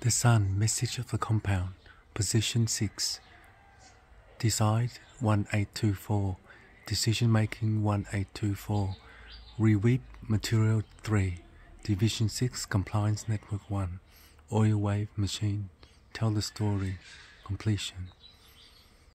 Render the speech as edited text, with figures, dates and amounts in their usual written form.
The Sun, message of the compound, position 6, decide 1824, decision making 1824, reweave material 3, division 6, compliance network 1, oil wave machine, tell the story, completion.